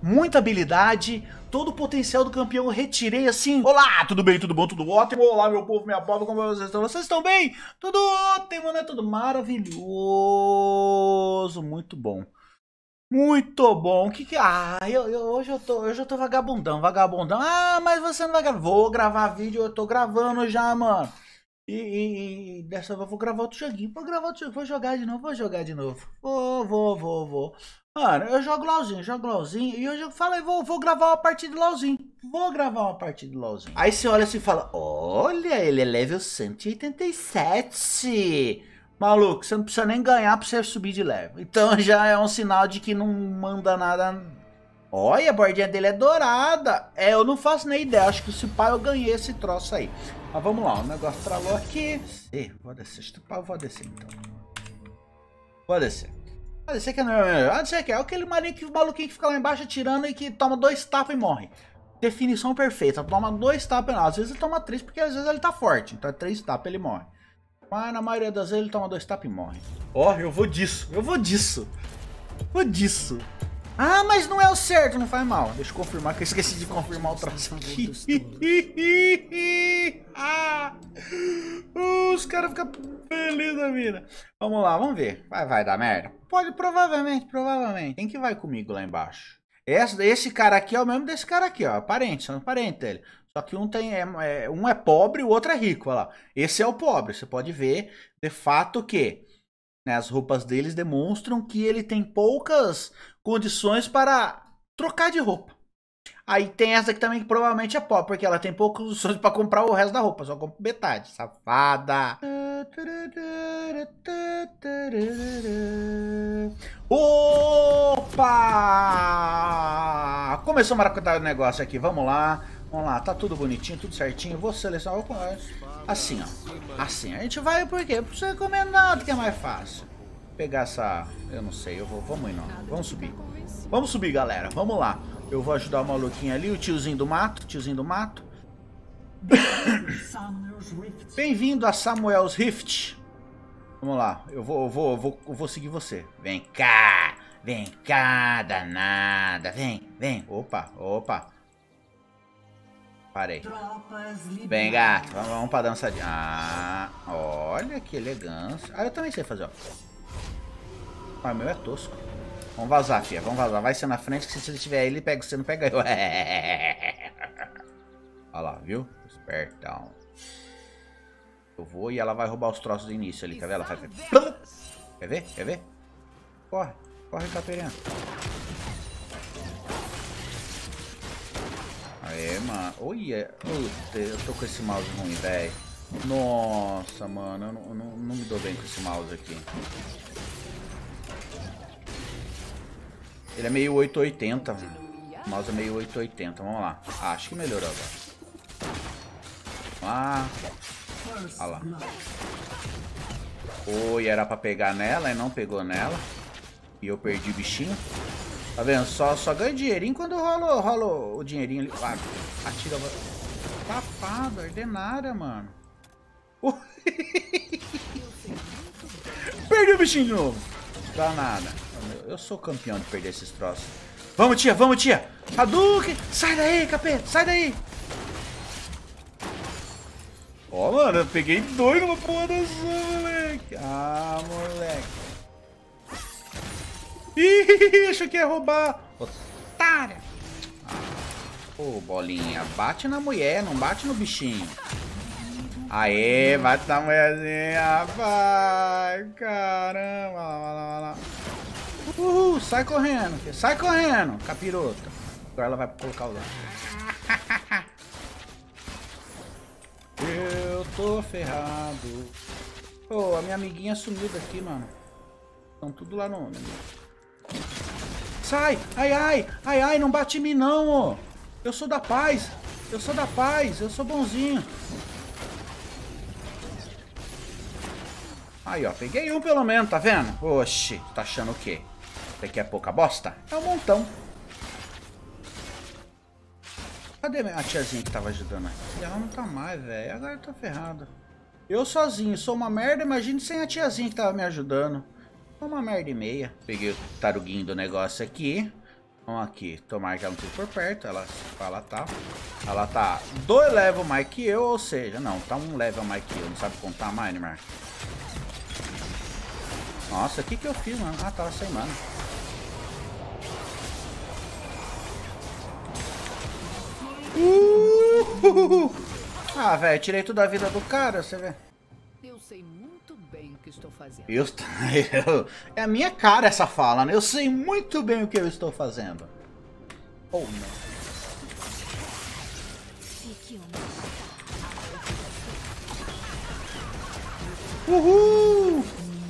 muita habilidade, todo o potencial do campeão eu retirei assim. Olá, tudo bem, tudo bom, tudo ótimo? Olá, meu povo, minha povo, como vocês estão? Vocês estão bem? Tudo ótimo, né? Tudo maravilhoso, muito bom. Muito bom. Hoje eu tô vagabundão. Ah, mas você não vai gravar. Vou gravar vídeo, eu tô gravando já, mano. E dessa vez eu vou gravar outro joguinho. Vou gravar outro jogo, vou jogar de novo. Vou. Mano, eu jogo LOLzinho. E hoje eu falei, vou gravar uma partida de LOLzinho. Aí você olha assim e fala, olha, ele é level 187. Maluco, você não precisa nem ganhar pra você subir de level. Então já é um sinal de que não manda nada. Olha, a bordinha dele é dourada. Eu não faço nem ideia. Acho que se pá eu ganhei esse troço aí. Mas vamos lá, o negócio travou aqui. Vou descer. Se pá, eu vou descer então. Vou descer que é melhor. Descer que é aquele maluquinho que fica lá embaixo atirando e que toma 2 tapas e morre. Definição perfeita. Toma 2 tapas. Às vezes ele toma 3 porque às vezes ele tá forte. Então 3 tapas ele morre. Mas na maioria das vezes ele toma 2 tapas e morre. Ó, eu vou disso. Ah, mas não é o certo, não faz mal. Deixa eu confirmar, que eu esqueci de confirmar o troço aqui. Os caras ficam felizes da vida. Vamos lá, vamos ver. Vai dar merda? Pode, provavelmente. Quem que vai comigo lá embaixo? Esse cara aqui é o mesmo desse cara aqui, ó. São parentes dele. Só que um é pobre e o outro é rico, olha lá. Esse é o pobre, você pode ver de fato que, né, as roupas deles demonstram que ele tem poucas condições para trocar de roupa. Aí tem essa aqui também que provavelmente é pobre, porque ela tem poucas condições para comprar o resto da roupa, só compra metade, safada. Opa! Começou a marcar o negócio aqui, vamos lá, tá tudo bonitinho, tudo certinho. Vou selecionar, assim, ó, assim, a gente vai por quê? Por ser recomendado, que é mais fácil. Vou pegar essa, eu não sei, vamos ir não, vamos subir galera, vamos lá. Eu vou ajudar o maluquinho ali, o tiozinho do mato. Bem-vindo a Samuel's Rift. Vamos lá, eu vou seguir você. Vem cá, danada, vem. Opa. Parei. Vem, gato, vamos pra dançadinha. Ah, olha que elegância. Ah, eu também sei fazer, ó. Ah, o meu é tosco. Vamos vazar, filha, vai ser na frente, que se você tiver ele pega, você não pega eu. Olha lá, viu? Espertão. Eu vou e ela vai roubar os troços do início ali, quer ver? Ela faz... Quer ver? Corre, Capeirão. Aê, mano. Olha, eu tô com esse mouse ruim, velho. Nossa, mano, eu não me dou bem com esse mouse aqui. Ele é meio 880, mano. O mouse é meio 880, vamos lá. Acho que melhorou agora. Olha lá. Oi, era pra pegar nela e não pegou nela. E eu perdi o bichinho. Tá vendo? Só ganho dinheirinho quando rolo o dinheirinho ali. Atira. Safado, ordenária, mano. Perdi o bichinho de novo. Danada. Eu sou campeão de perder esses troços. Vamos, tia. Hadouken. Sai daí, capeta. Sai daí. Ó, mano, eu peguei 2 numa porra dessa, moleque. Ah, moleque. Ih, achou que ia roubar. Otária. Ô, bolinha. Bate na mulher, não bate no bichinho. Aê, bate na mulherzinha. Vai, caramba. Olha lá. Sai correndo, capirota. Agora ela vai colocar o lado. Eu tô ferrado. A minha amiguinha sumiu daqui, mano. Estão tudo lá no... Sai! Ai, não bate em mim não, ó. Eu sou da paz, eu sou bonzinho. Aí, ó, peguei um pelo menos, tá vendo? Oxi, tá achando o quê? Isso aqui é pouca bosta? É um montão. Cadê a tiazinha que tava ajudando aqui? Ela não tá mais, velho. Agora eu tô ferrado. Eu sozinho sou uma merda, imagine sem a tiazinha que tava me ajudando. Uma merda e meia. Peguei o taruguinho do negócio aqui. Vamos aqui. Tomara que ela não esteja por perto. Ela tá 2 level mais que eu, ou seja, não, tá 1 level mais que eu. Não sabe contar mais, Neymar? Nossa, o que eu fiz, mano? Ah, tava sem mana. Ah, velho, tirei toda a vida do cara, você vê. Eu sei muito bem o que estou fazendo. É a minha cara essa fala, né? Eu sei muito bem o que eu estou fazendo. Oh, não. Uhul!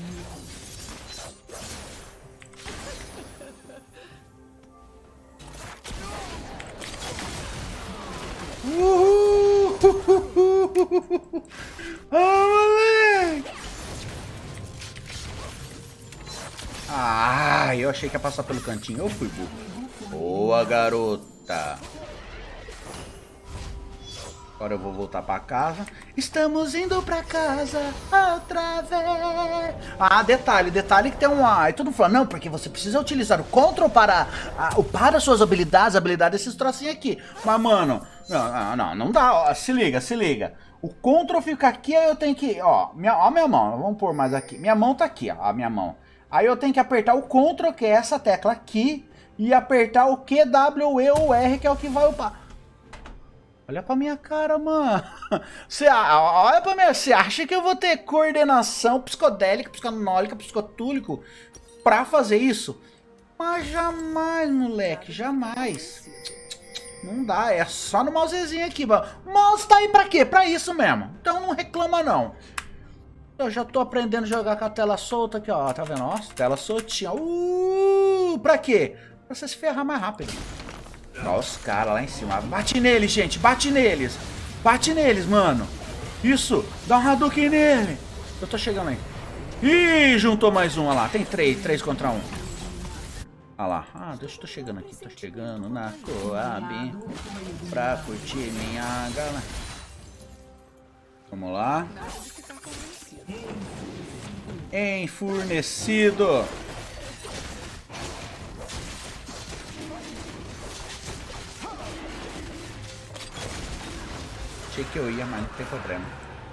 Uhul! Ah, moleque! Ah, eu achei que ia passar pelo cantinho. Eu fui burro. Boa, garota. Agora eu vou voltar pra casa. Estamos indo pra casa outra vez. Ah, detalhe que tem um... Aí todo mundo fala, não, porque você precisa utilizar o control para upar as suas habilidades, desses trocinhos aqui. Mas, mano, não dá. Ó, se liga. O control fica aqui, aí eu tenho que... Ó, minha mão, vamos pôr mais aqui. Minha mão tá aqui, ó, a minha mão. Aí eu tenho que apertar o control, que é essa tecla aqui, e apertar o Q, W, E ou R, que é o que vai upar. Olha pra minha cara, mano. Olha pra minha... Você acha que eu vou ter coordenação psicodélica, psicanólica, psicotúlico pra fazer isso? Mas jamais, moleque. Jamais. Não dá. É só no mousezinho aqui, mano. O mouse tá aí pra quê? Pra isso mesmo. Então não reclama, não. Eu já tô aprendendo a jogar com a tela solta aqui, ó. Tá vendo? Nossa, tela soltinha. Pra quê? Pra você se ferrar mais rápido. Olha os caras lá em cima. Bate neles, gente. Bate neles. Bate neles, mano. Isso. Dá um Hadouken nele. Eu tô chegando aí. Ih, juntou mais um. Olha lá. Tem 3 contra 1. Olha lá. Ah, deixa eu tô chegando aqui. Tô chegando na Coab pra curtir minha galera. Vamos lá. Enfurnecido. Achei que eu ia, mas não tem problema.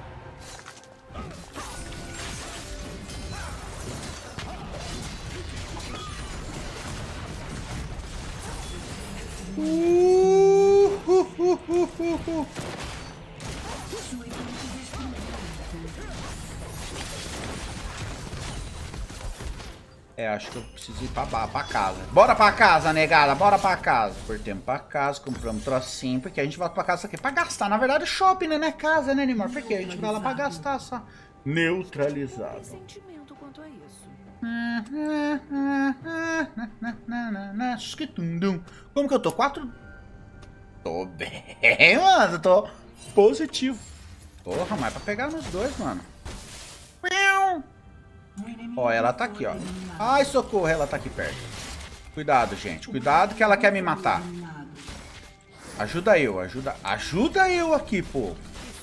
É, acho que eu preciso ir pra casa. Bora pra casa, negada. Bora pra casa. Portemos pra casa, compramos trocinho. Porque a gente volta pra casa aqui pra gastar. Na verdade, shopping, né? Não é casa, né, Neymar? Porque a gente vai lá pra gastar só. Neutralizado. Sentimento quanto a isso. Como que eu tô? 4? Tô bem, mano. Tô positivo. Porra, mas é pra pegar nos dois, mano. Ó, ela tá aqui, ó. Ai, socorro, ela tá aqui perto. Cuidado, gente. Cuidado que ela quer me matar. Ajuda eu, ajuda eu aqui, pô.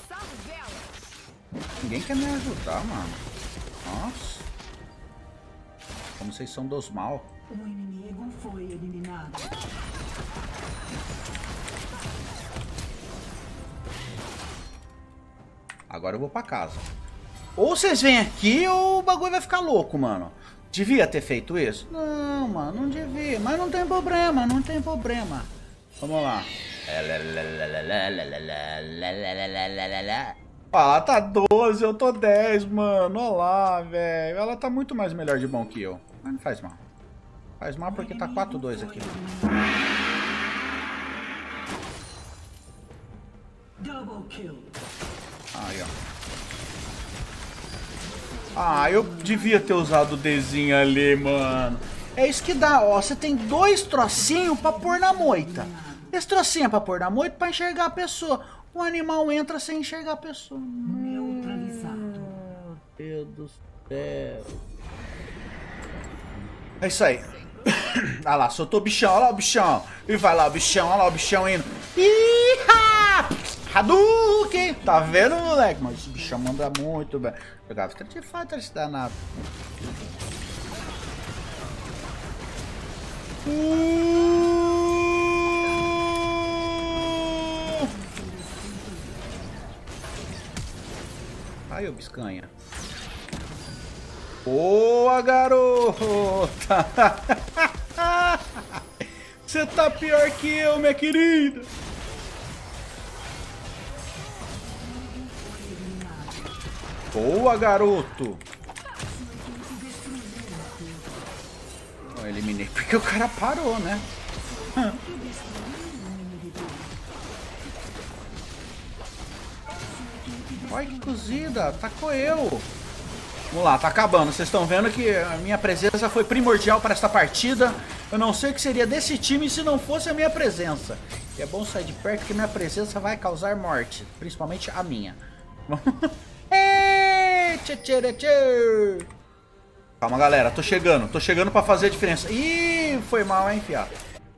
Ninguém quer me ajudar, mano. Nossa. Como vocês são dos mal. O inimigo foi eliminado. Agora eu vou pra casa. Ou vocês vêm aqui ou o bagulho vai ficar louco, mano. Devia ter feito isso? Não, mano, não devia. Mas não tem problema, não tem problema. Vamos lá. Ó, ela tá 12, eu tô 10, mano. Olha lá, velho. Ela tá muito mais melhor de bom que eu. Mas não faz mal. Faz mal porque tá 4-2 aqui. Aí, ó. Ah, eu devia ter usado o Dzinho ali, mano. É isso que dá, ó. Você tem 2 trocinhos pra pôr na moita. Esse trocinho é pra pôr na moita pra enxergar a pessoa. O animal entra sem enxergar a pessoa. Neutralizado. Meu Deus do céu. É isso aí. Olha lá, soltou o bichão, olha lá o bichão. E vai lá o bichão, olha lá o bichão indo. Iha! Hadouken! Tá vendo, moleque? Mas esse bichão manda muito bem. Jogava Street Fighter, esse danado. Aí, ô biscanha. Boa, garota! Você tá pior que eu, minha querida! Boa, garoto! Eu eliminei porque o cara parou, né? Olha que cozida, atacou eu. Vamos lá, tá acabando. Vocês estão vendo que a minha presença foi primordial para esta partida. Eu não sei o que seria desse time se não fosse a minha presença. E é bom sair de perto porque minha presença vai causar morte. Principalmente a minha. Calma, galera. Tô chegando. Tô chegando pra fazer a diferença. Ih, foi mal, hein, fiado.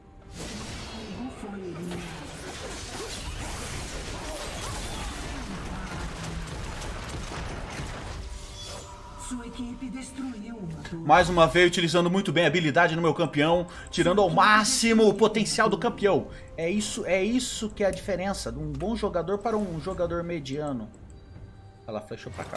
Sua equipe destruiu uma torre. Mais uma vez, utilizando muito bem a habilidade no meu campeão, tirando ao máximo o potencial do campeão. É isso que é a diferença de um bom jogador para um jogador mediano. Ela flechou pra cá.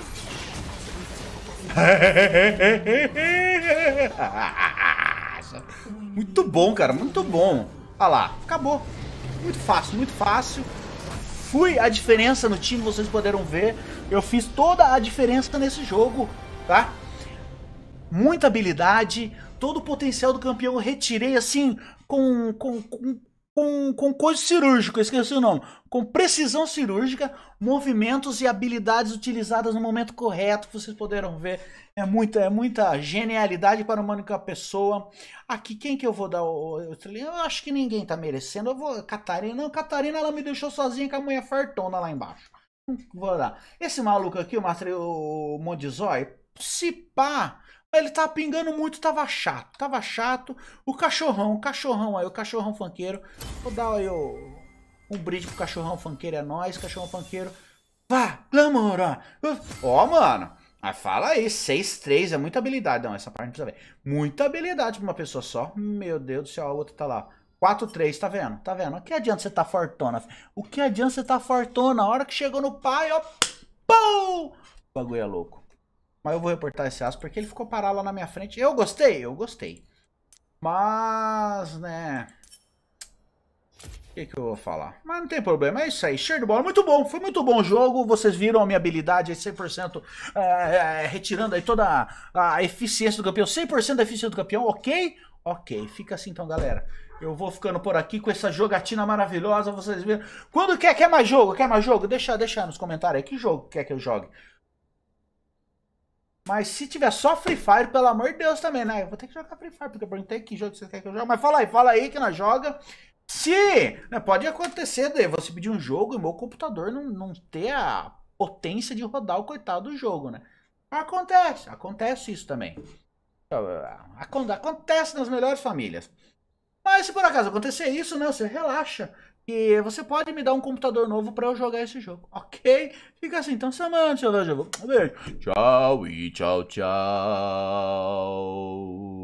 Muito bom, cara, muito bom. Olha lá, acabou. Muito fácil, muito fácil. Fui a diferença no time, vocês puderam ver. Eu fiz toda a diferença nesse jogo, tá? Muita habilidade, todo o potencial do campeão eu retirei assim com coisa cirúrgica, esqueci o nome. Com precisão cirúrgica, movimentos e habilidades utilizadas no momento correto, vocês puderam ver. É muita genialidade para uma única pessoa. Aqui, quem que eu vou dar o estrelinho? Eu acho que ninguém tá merecendo. Eu vou... Catarina. Não, Catarina, ela me deixou sozinha com a mulher fartona lá embaixo. Vou dar. Esse maluco aqui, o Mondizói, se pá, ele tá pingando muito, tava chato. O cachorrão aí, o cachorrão funkeiro. Vou dar aí um brinde pro cachorrão funkeiro, é nóis, cachorrão funkeiro. Vá, namora. Ó, mano. Mas fala aí, 6-3 é muita habilidade. Não, essa parte não precisa ver. Muita habilidade pra uma pessoa só. Meu Deus do céu, a outra tá lá. 4-3, tá vendo? Tá vendo? O que adianta você tá fortona? O que adianta você tá fortona? A hora que chegou no pai, ó. Pum! O bagulho é louco. Mas eu vou reportar esse aço porque ele ficou parado lá na minha frente. Eu gostei. Mas, né... O que eu vou falar? Mas não tem problema, é isso aí. Show de bola, muito bom. Foi muito bom o jogo. Vocês viram a minha habilidade aí 100%, retirando aí toda a eficiência do campeão. 100% da eficiência do campeão, ok? Ok, fica assim então, galera. Eu vou ficando por aqui com essa jogatina maravilhosa. Vocês viram. Quando quer mais jogo? Quer mais jogo? Deixa nos comentários aí. Que jogo quer que eu jogue? Mas se tiver só Free Fire, pelo amor de Deus também, né? Eu vou ter que jogar Free Fire, porque eu perguntei que jogo você quer que eu jogue. Mas fala aí que nós joga. Se, né, pode acontecer de você pedir um jogo e meu computador não ter a potência de rodar o coitado do jogo, né? Acontece isso também. Acontece nas melhores famílias. Mas se por acaso acontecer isso, né, você relaxa. E você pode me dar um computador novo pra eu jogar esse jogo, ok? Fica assim, então, semana, deixa eu ver. Beijo. Tchau e tchau.